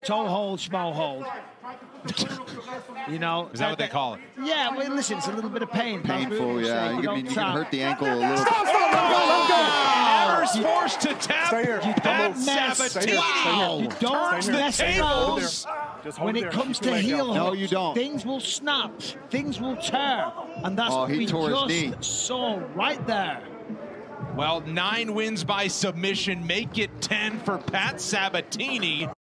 Toe hold, schmo hold. You know, is that what they call it? Yeah, well, listen, it's a little bit of pain. Painful, yeah. You can hurt the ankle a little. Evers forced to tap. Pat Sabatini. You don't mess around when it comes to heel hooks. No, you don't. Things will snap. Things will tear. And that's what we just saw right there. Well, 9 wins by submission make it 10 for Pat Sabatini.